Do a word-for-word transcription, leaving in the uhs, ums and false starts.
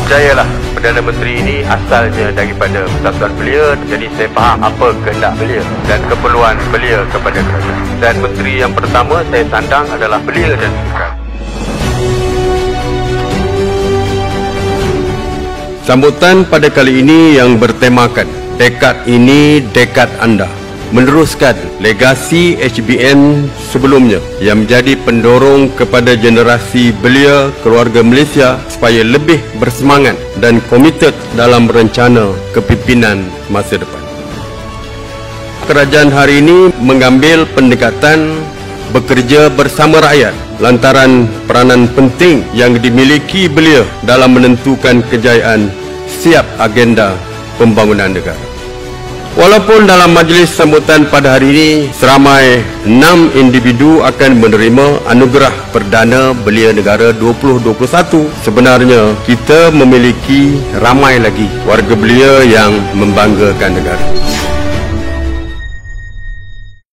percayalah, Perdana Menteri ini asalnya daripada Persatuan Belia, jadi saya faham apa kehendak belia dan keperluan belia kepada kerajaan. Dan menteri yang pertama saya sandang adalah belia dan sukan. Sambutan pada kali ini yang bertemakan Dekad Ini Dekad Anda, meneruskan legasi H B N sebelumnya yang menjadi pendorong kepada generasi belia keluarga Malaysia supaya lebih bersemangat dan komited dalam rencana kepimpinan masa depan. Kerajaan hari ini mengambil pendekatan bekerja bersama rakyat lantaran peranan penting yang dimiliki belia dalam menentukan kejayaan setiap agenda pembangunan negara. Walaupun dalam majlis sambutan pada hari ini seramai enam individu akan menerima anugerah Perdana Belia Negara dua ribu dua puluh satu, sebenarnya kita memiliki ramai lagi warga belia yang membanggakan negara.